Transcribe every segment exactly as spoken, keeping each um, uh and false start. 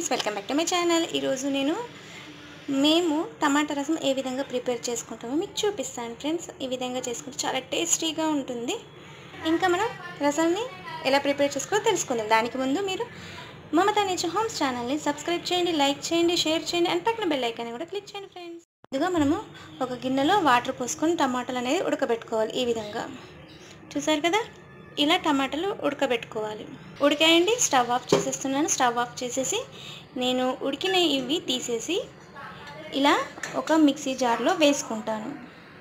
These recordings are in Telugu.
Welcome back to my channel. ఈరోజు నేను మేము టమాటా రసం ఏ విధంగా ప్రిపేర్ చేసుకుంటామో మీకు చూపిస్తాను ఫ్రెండ్స్। ఈ విధంగా చేసుకుంటే చాలా టేస్టీగా ఉంటుంది। ఇంకా మనం రసాన్ని ఎలా ప్రిపేర్ చేసుకోవాలో తెలుసుకుందాం। దానికి ముందు మీరు మమతా నేచర్ హోమ్స్ ఛానల్ని సబ్స్క్రైబ్ చేయండి, లైక్ చేయండి, షేర్ చేయండి అండ్ పక్కన బెల్ ఐకాన్ కూడా క్లిక్ చేయండి ఫ్రెండ్స్। ముందుగా మనము ఒక గిన్నెలో వాటర్ పోసుకొని టమాటాలు అనేది ఉడకబెట్టుకోవాలి। ఈ విధంగా చూసారు కదా, ఇలా టమాటాలు ఉడకబెట్టుకోవాలి। ఉడికాయండి, స్టవ్ ఆఫ్ చేసేస్తున్నాను। స్టవ్ ఆఫ్ చేసేసి నేను ఉడికిన ఇవి తీసేసి ఇలా ఒక మిక్సీ జార్లో వేసుకుంటాను।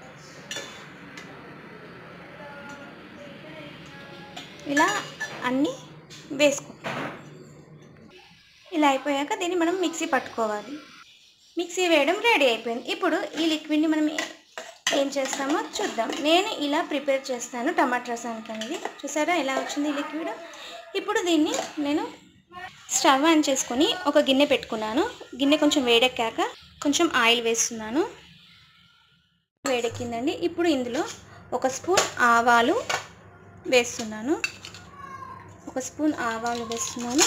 ఇలా అన్నీ వేసుకుంటాను। ఇలా అయిపోయాక దీన్ని మనం మిక్సీ పట్టుకోవాలి। మిక్సీ వేయడం రెడీ అయిపోయింది। ఇప్పుడు ఈ లిక్విడ్ని మనం ఏం చేస్తామో చూద్దాం। నేను ఇలా ప్రిపేర్ చేస్తాను టమాటా రసానికి అనేది। చూసారా ఎలా వచ్చింది లిక్విడ్। ఇప్పుడు దీన్ని నేను స్టవ్ ఆన్ చేసుకొని ఒక గిన్నె పెట్టుకున్నాను। గిన్నె కొంచెం వేడెక్కాక కొంచెం ఆయిల్ వేస్తున్నాను। వేడెక్కిందండి। ఇప్పుడు ఇందులో ఒక స్పూన్ ఆవాలు వేస్తున్నాను। ఒక స్పూన్ ఆవాలు వేస్తున్నాను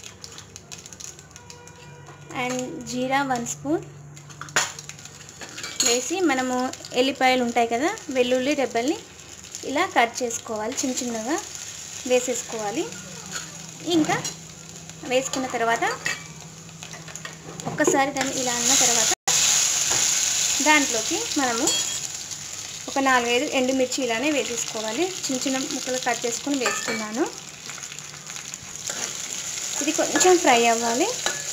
అండ్ జీరా వన్ స్పూన్ వేసి మనము ఎల్లిపాయలు ఉంటాయి కదా, వెల్లుల్లి రెబ్బల్ని ఇలా కట్ చేసుకోవాలి, చిన్న చిన్నగా వేసేసుకోవాలి। ఇంకా వేసుకున్న తర్వాత ఒక్కసారి దాన్ని ఇలా అన్న తర్వాత దాంట్లోకి మనము ఒక నాలుగైదు ఎండుమిర్చి ఇలానే వేసేసుకోవాలి। చిన్న చిన్న ముక్కలు కట్ చేసుకొని వేసుకున్నాను। ఇది కొంచెం ఫ్రై అవ్వాలి।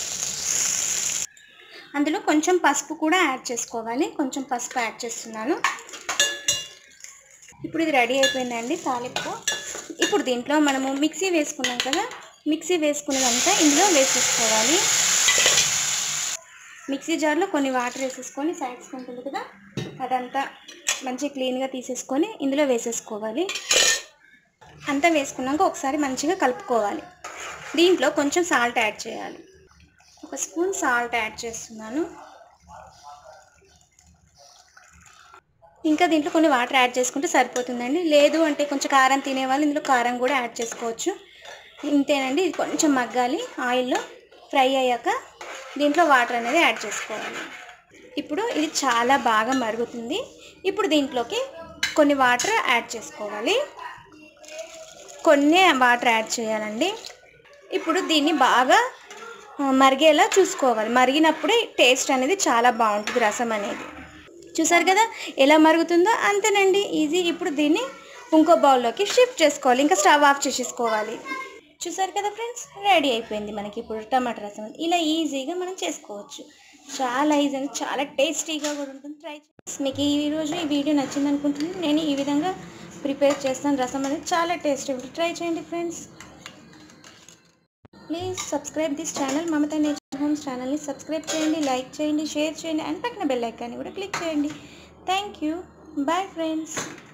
అందులో కొంచెం పసుపు కూడా యాడ్ చేసుకోవాలి। కొంచెం పసుపు యాడ్ చేస్తున్నాను। ఇప్పుడు ఇది రెడీ అయిపోయిందండి తాలింపు। ఇప్పుడు దీంట్లో మనము మిక్సీ వేసుకున్నాం కదా, మిక్సీ వేసుకున్నదంతా ఇందులో వేసేసుకోవాలి। మిక్సీ జార్లో కొన్ని వాటర్ వేసేసుకొని సైడ్స్ ఉంటుంది కదా, అదంతా మంచిగా క్లీన్గా తీసేసుకొని ఇందులో వేసేసుకోవాలి। అంతా వేసుకున్నాక ఒకసారి మంచిగా కలుపుకోవాలి। దీంట్లో కొంచెం సాల్ట్ యాడ్ చేయాలి। ఒక స్పూన్ సాల్ట్ యాడ్ చేస్తున్నాను। ఇంకా దీంట్లో కొన్ని వాటర్ యాడ్ చేసుకుంటే సరిపోతుందండి। లేదు అంటే కొంచెం కారం తినేవాళ్ళు ఇందులో కారం కూడా యాడ్ చేసుకోవచ్చు। ఇంతేనండి, ఇది కొంచెం మగ్గాలి। ఆయిల్లో ఫ్రై అయ్యాక దీంట్లో వాటర్ అనేది యాడ్ చేసుకోవాలి। ఇప్పుడు ఇది చాలా బాగా మరుగుతుంది। ఇప్పుడు దీంట్లోకి కొన్ని వాటర్ యాడ్ చేసుకోవాలి, కొన్ని వాటర్ యాడ్ చేయాలండి। ఇప్పుడు దీన్ని బాగా మరిగేలా చూసుకోవాలి। మరిగినప్పుడే టేస్ట్ అనేది చాలా బాగుంటుంది రసం అనేది। చూసారు కదా ఎలా మరుగుతుందో, అంతేనండి, ఈజీ। ఇప్పుడు దీన్ని ఇంకో బౌల్లోకి షిఫ్ట్ చేసుకోవాలి, ఇంకా స్టవ్ ఆఫ్ చేసేసుకోవాలి। చూసారు కదా ఫ్రెండ్స్, రెడీ అయిపోయింది మనకి ఇప్పుడు టమాటా రసం। ఇలా ఈజీగా మనం చేసుకోవచ్చు, చాలా ఈజీ అని చాలా టేస్టీగా కూడా ఉంటుంది। ట్రై చేసి మీకు ఈరోజు ఈ వీడియో నచ్చింది అనుకుంటున్నాను। నేను ఈ విధంగా ప్రిపేర్ చేస్తాను రసం అనేది, చాలా టేస్టీ ఉంటుంది। ట్రై చేయండి friends. Please subscribe this channel. Mamata nature homes ఛానల్ని సబ్స్క్రైబ్ చేయండి, లైక్ చేయండి, షేర్ చేయండి అండ్ పక్కన బెల్ ఐకాన్ని కూడా క్లిక్ చేయండి। Thank you, bye friends.